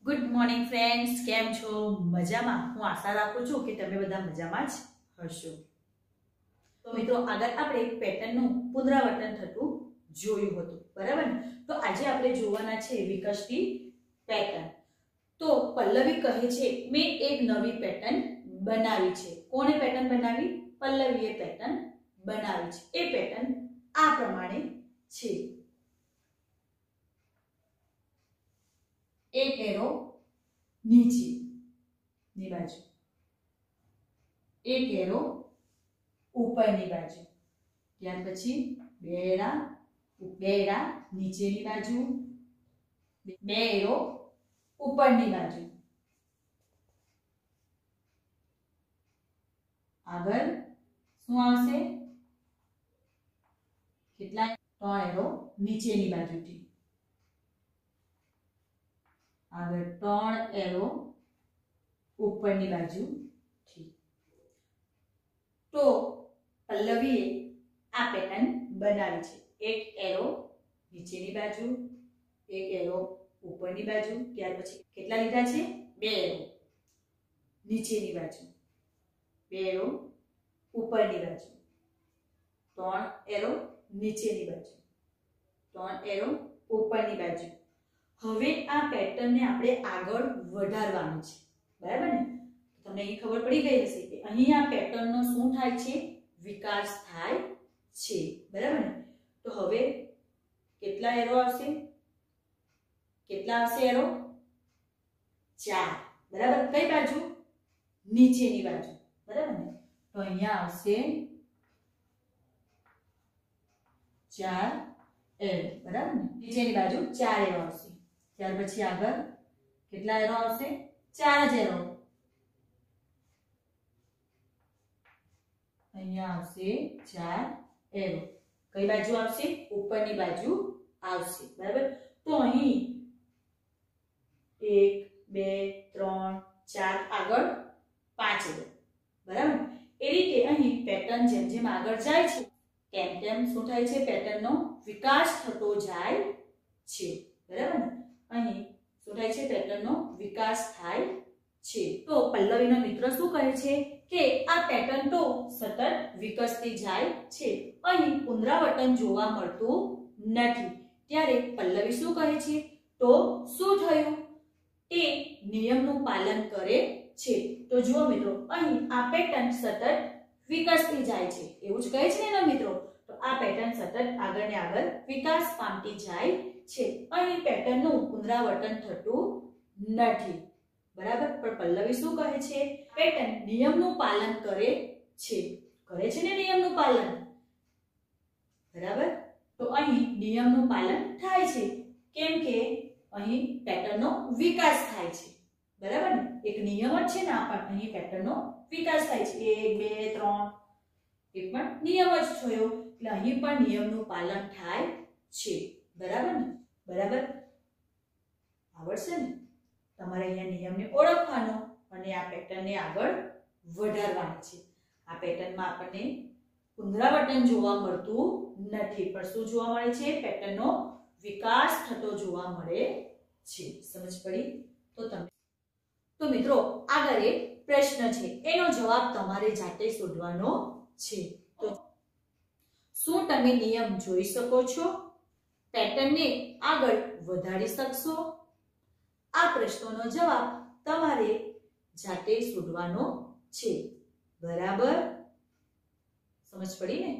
Good morning friends, કેમ છો? મજામાં? હું આશા રાખું છું કે તમે બધા મજામાં જ હશો. તો મિત્રો, આગળ આપણે પેટર્નનું પુનરાવર્તન થતું જોયું હતું, બરાબર ને? તો આજે આપણે જોવાના છે વિકસતી પેટર્ન. તો પલ્લવી કહે છે મેં એક નવી પેટર્ન બનાવી છે. કોણે પેટર્ન બનાવી? પલ્લવીએ પેટર્ન બનાવી છે. એ પેટર્ન આ પ્રમાણે છે. એક એરો નીચેની બાજુ, એક એરો ઉપરની બાજુ, ત્યાર પછી બે એરા નીચેની બાજુ, બે એરો ઉપરની બાજુ, આગળ શું આવશે? કેટલા? 3 એરો નીચેની બાજુથી, આગળ 3 એરો ઉપરની બાજુથી. તો પલ્લવીએ આ પેટર્ન બનાવી છે. એક એરો નીચેની બાજુ, એક એરો ઉપરની બાજુ, ત્યાર પછી કેટલા લીધા છે? 2 એરો નીચેની બાજુ, 2 એરો ઉપરની બાજુ, 3 એરો નીચેની બાજુ, 3 એરો ઉપરની બાજુ. હવે આ પેટર્નને આપણે આગળ વધારવાનું છે, બરાબર ને? તમને અહીં ખબર પડી ગઈ હશે કે અહીં આ પેટર્નનો શું થાય છે? વિકાસ થાય છે, બરાબર ને? તો હવે કેટલા એરો આવશે? કેટલા આવશે એરો? 4, બરાબર? કઈ બાજુ? નીચેની બાજુ, બરાબર ને? તો અહીંયા આવશે 4 એરો, બરાબર ને? નીચેની બાજુ 4 એરો આવશે. ત્યાર પછી આગળ કેટલા એરો આવશે? 4 જ એરો. અહીંયા આવશે 4 એરો. કઈ બાજુ આવશે? ઉપરની બાજુ આવશે, બરાબર? તો અહીં 1 2 3 4, આગળ 5 એરો, બરાબર? એ રીતે અહીં પેટર્ન જેમ જેમ આગળ જાય છે તેમ તેમ શું થાય છે? પેટર્નનો વિકાસ થતો જાય છે, બરાબર ને? અહીં શું થાય છે? પેટર્નનો વિકાસ થાય છે. તો પલ્લવીનો મિત્ર શું કહે છે કે આ પેટર્ન તો સતત વિકસતી જાય છે, અહીં પુનરાવર્તન જોવા મળતું નથી. ત્યારે પલ્લવી શું કહે છે? તો શું થયું? તે નિયમનું પાલન કરે છે. તો જુઓ મિત્રો, અહીં આ પેટર્ન સતત વિકસતી જાય છે, એવું જ કહે છે ને મિત્રો? તો આ પેટર્ન સતત આગળ ને આગળ વિકાસ પામતી જાય છે. અહીં પેટર્નનું પુનરાવર્તન થતું નથી, બરાબર? પણ પલ્લવી શું કહે છે? પેટર્ન નિયમનું પાલન કરે છે. કરે છે ને નિયમનું પાલન, બરાબર? તો અહીં નિયમનું પાલન થાય છે. કેમ કે અહીં પેટર્નનો વિકાસ થાય છે, બરાબર ને? એક નિયમ જ છે ને આપણને અહીં પેટર્નનો વિકાસ થાય છે. 1 2 3 એ પણ નિયમ જ થયો, એટલે અહીં પણ નિયમનું પાલન થાય છે, બરાબર ને? બરાબર આવડશે ને? તમારે અહીંયા નિયમને ઓળખવાનો અને આ પેટર્નને આગળ વધારવાની છે. આ પેટર્નમાં આપણને પુનરાવર્તન જોવા મળતું નથી, પણ શું જોવા મળે છે? પેટર્નનો વિકાસ થતો જોવા મળે છે. સમજ પડી? તો મિત્રો, આગળ એક પ્રશ્ન છે, એનો જવાબ તમારે જાતે શોધવાનો છે. તો શું તમે નિયમ જોઈ શકો છો? પેટર્નને આગળ વધારી શકશો? આ પ્રશ્નનો જવાબ તમારે જાતે શોધવાનો છે, બરાબર? સમજ પડી ને?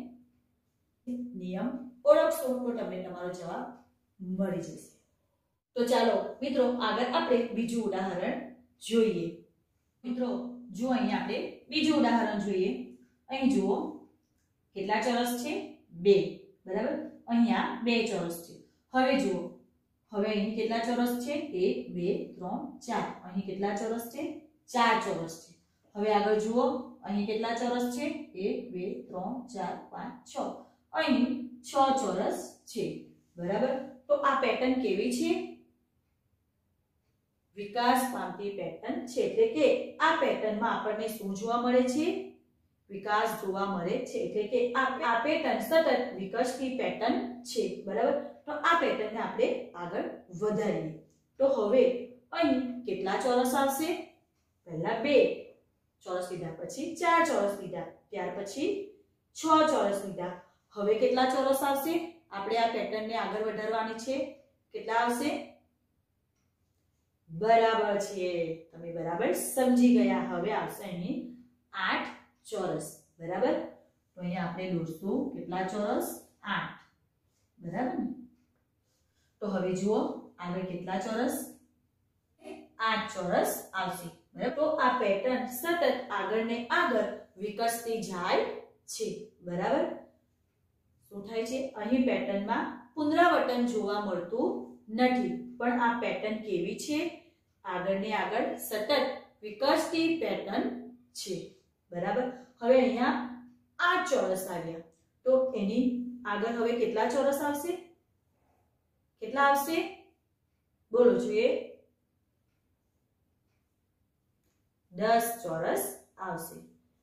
નિયમ ઓળખશો તો તમને તમારો જવાબ મળી જશે. તો ચાલો મિત્રો, આગળ આપણે બીજું ઉદાહરણ જોઈએ. મિત્રો જો અહીંયા આપણે બીજું ઉદાહરણ જોઈએ. અહીં જુઓ કેટલા ચોરસ છે? 2, બરાબર? અહીંયા 2 ચોરસ છે. હવે જુઓ, હવે અહીં કેટલા ચોરસ છે? 1 2 3 4. અહીં કેટલા ચોરસ છે? 4 ચોરસ છે. હવે આગળ જુઓ, અહીં કેટલા ચોરસ છે? 1 2 3 4 5 6. અહીં 6 ચોરસ છે, બરાબર? તો આ પેટર્ન કેવી છે? વિકાસ પામતી પેટર્ન છે. એટલે કે આ પેટર્નમાં આપણને શું જોવા મળે છે? વિકાસ જોવા મળે છે. એટલે કે આ પેટર્ન સતત વિકસતી પેટર્ન છે, બરાબર? તો આ પેટર્નને આપણે આગળ વધારીએ. તો હવે અહીં કેટલા ચોરસ આવશે? પહેલા 2 ચોરસ લીધા, પછી 4 ચોરસ લીધા, ત્યાર પછી 6 ચોરસ લીધા. હવે કેટલા ચોરસ આવશે? આપણે આ પેટર્નને આગળ વધારવાની છે. કેટલા આવશે? બરાબર છે, તમે બરાબર સમજી ગયા. હવે આવશે અહીં 8 ચોરસ. બરાબર, તો અહીંયા આપણે દોરશું કેટલા ચોરસ? 8. બરાબર ને? તો હવે જુઓ આગળ કેટલા ચોરસ? 8 ચોરસ આવશે. બરાબર, તો આ પેટર્ન સતત આગળ ને આગળ વિકસતી જાય છે. બરાબર, શું થાય છે? અહીં પેટર્નમાં પુનરાવર્તન જોવા મળતું નથી, પણ આ પેટર્ન કેવી છે? આગળ ને આગળ સતત વિકસતી પેટર્ન છે. બરાબર, હવે અહીંયા 8 ચોરસ આવ્યા, તો એની આગળ હવે કેટલા ચોરસ આવશે? કેટલા આવશે? બોલો જોઈએ. 10 ચોરસ આવશે.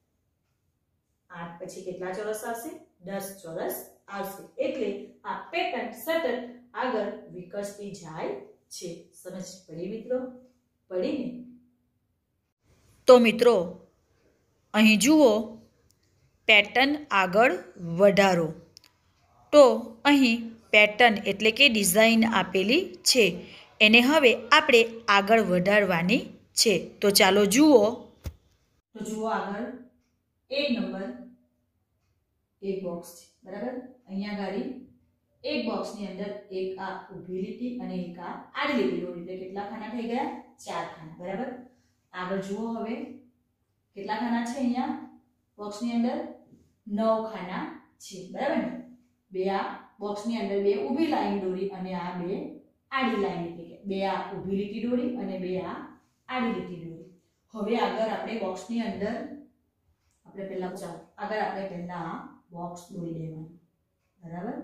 8 પછી કેટલા ચોરસ આવશે? 10 ચોરસ આવશે. એટલે આ પેટર્ન સતત આગળ વિકસતી જાય છે. સમજ પડી મિત્રો? પડી ને? તો મિત્રો અહીં જુઓ, પેટર્ન આગળ વધારો. તો અહીં પેટર્ન એટલે કે ડિઝાઇન આપેલી છે, એને હવે આપણે આગળ વધારવાની છે. તો ચાલો જુઓ. તો જુઓ આગળ 1 નંબર એક બોક્સ છે. બરાબર, અહીંયા ગાડી એક બોક્સની અંદર એક આ ઊભી લીટી અને એક આ આડી લીટી દોરી. એટલે કેટલા ખાના થઈ ગયા? 4 ખાના. બરાબર, આગળ જુઓ હવે કેટલા ખાના છે? અહીંયા બોક્સની અંદર 9 ખાના છે. બરાબર ને? બે આ બોક્સની અંદર 2 ઊભી લાઈન દોરી અને આ 2 આડી લાઈન, એટલે કે 2 આ ઊભી લીટી દોરી અને 2 આ આડી લીટી દોરી. હવે આગળ આપણે બોક્સની અંદર આપણે પહેલા આ બોક્સ દોરી દેવાનું. બરાબર,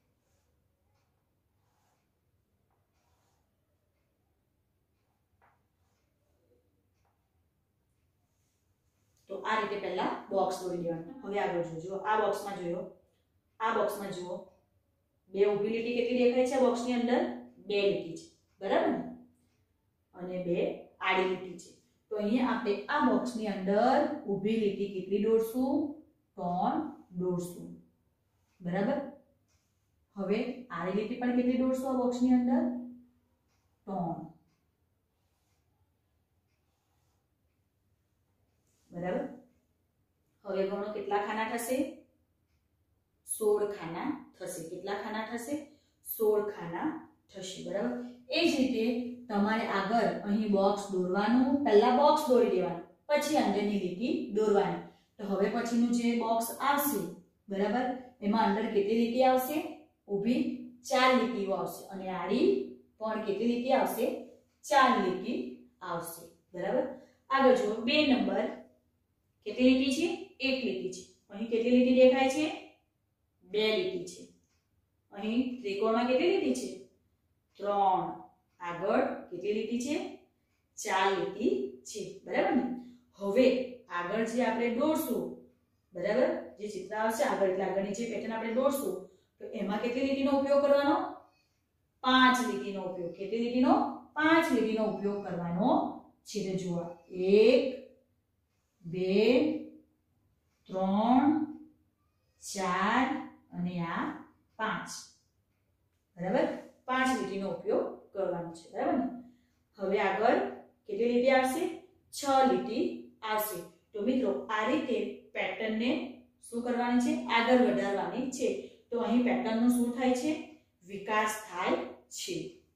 તો આ રીતે પહેલા બોક્સ દોરી દેવાનું. હવે આગળ જોજો, આ બોક્સમાં જોયો, આ બોક્સમાં જુઓ 2 ઊભી લીટી કેટલી દેખાય છે? બોક્સની અંદર 2 લીટી છે. બરાબર ને? અને 2 આડી લીટી છે. તો અહીંયા આપણે આ બોક્સની અંદર ઊભી લીટી કેટલી દોરશું? 3 દોરશું. બરાબર, હવે આડી લીટી પણ કેટલી દોરશું આ બોક્સની અંદર? 3. બરાબર, હવે ગણો કેટલા ખાના થશે? 16 ખાના થશે. કેટલા ખાના થશે? 16 ખાના થશે. બરાબર, એ જ રીતે તમારે આગળ અહીં બોક્સ દોરવાનું. પહેલા બોક્સ દોરી દેવાનું, પછી અંદરની લીટી દોરવાની. તો હવે પછીનું જે બોક્સ આવશે, બરાબર, એમાં અંદર કેટલી લીટી આવશે? ઊભી 4 લીટીઓ આવશે અને આડી પણ કેટલી લીટી આવશે? 4 લીટી આવશે. બરાબર, આગળ જો 2 નંબર કેટલી લીટી છે? 1 લીટી છે. અહીં કેટલી લીટી દેખાય છે? 2 લીટી છે. અહીં ત્રિકોણમાં કેટલી લીટી છે? 3. આગળ કેટલી લીટી છે? 4 લીટી છે. બરાબર ને? હવે આગળ જે આપણે દોરશું, બરાબર, જે ચિત્ર આવશે આગળ, એટલે આગળની જે પેટર્ન આપણે દોરશું, તો એમાં કેટલી લીટીનો ઉપયોગ કરવાનો? 5 લીટીનો ઉપયોગ. કેટલી લીટીનો? 5 લીટીનો ઉપયોગ કરવાનો છે. તો જુઓ 1 2 3 4 અને આ 5. બરાબર, 5 લીટીનો ઉપયોગ કરવાનો છે. બરાબર ને? હવે આગળ કેટલી લીટી આવશે? 6 લીટી આવશે. તો મિત્રો આ રીતે પેટર્નને શું કરવાની છે? આગળ વધારવાની છે. તો અહીં પેટર્નનો શું થાય છે? વિકાસ થાય છે.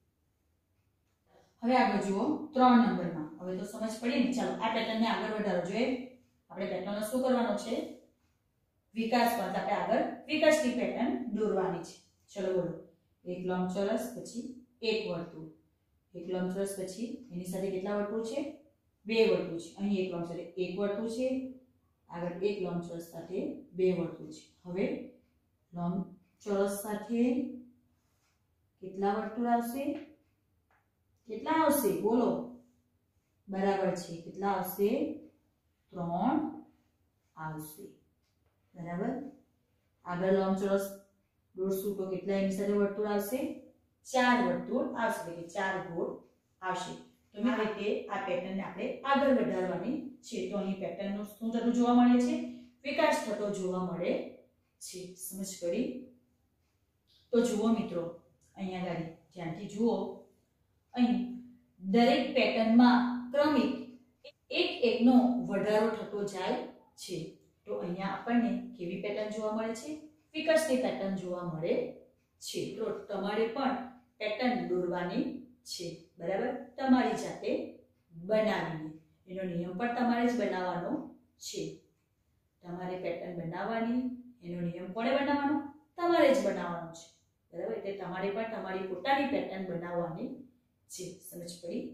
હવે આગળ જુઓ 3 નંબરમાં. હવે તો સમજ પડી ને? ચાલો આ પેટર્નને આગળ વધારો જોઈએ. આપણે પેટર્નનો શું કરવાનો છે? વિકાસ કરતા આપણે આગળ વિકસતી પેટર્ન દોરવાની છે. ચલો બોલો. એક લંબચોરસ, પછી એક વર્તુળ, એક લંબચોરસ, પછી એની સાથે કેટલા વર્તુળ છે? 2 વર્તુળ છે. અહીં એક લંબચોરસ એક વર્તુળ છે, આગળ એક લંબચોરસ સાથે 2 વર્તુળ છે. હવે લંબચોરસ સાથે કેટલા વર્તુળ આવશે? કેટલા આવશે? બોલો. બરાબર છે, કેટલા આવશે? 3 આવશે. બરાબર, આગળ લંબચોરસ દોરશું તો કેટલા એની સાથે વર્તુળ આવશે? 4 વર્તુળ આવશે, એટલે કે 4 ગોળ આવશે. તો આ રીતે આ પેટર્નને આપણે આગળ વધારવાની છે. તો અહીં પેટર્નનું શું થતું જોવા મળે છે? વિકાસ થતો જોવા મળે છે. સમજ પડી? તો જુઓ મિત્રો, અહીંયા આગળ ધ્યાનથી જુઓ. અહીં દરેક પેટર્નમાં ક્રમિક એક એકનો વધારો થતો જાય છે. તો અહીંયા આપણને કેવી પેટર્ન જોવા મળે છે? વિકસતી પેટર્ન જોવા મળે છે. તો તમારે પણ પેટર્ન દોરવાની છે, બરાબર? તમારી જાતે બનાવીને એનો નિયમ પણ તમારે જ બનાવવાનો છે. તમારે પેટર્ન બનાવવાની, એનો નિયમ કોણે બનાવવાનો? તમારે જ બનાવવાનો છે, બરાબર? એટલે તમારે પણ તમારી પોતાની પેટર્ન બનાવવાની છે. સમજ પડી?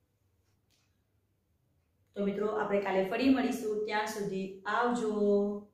તો મિત્રો, આપણે કાલે ફરી મળીશું. ત્યાં સુધી આવજો.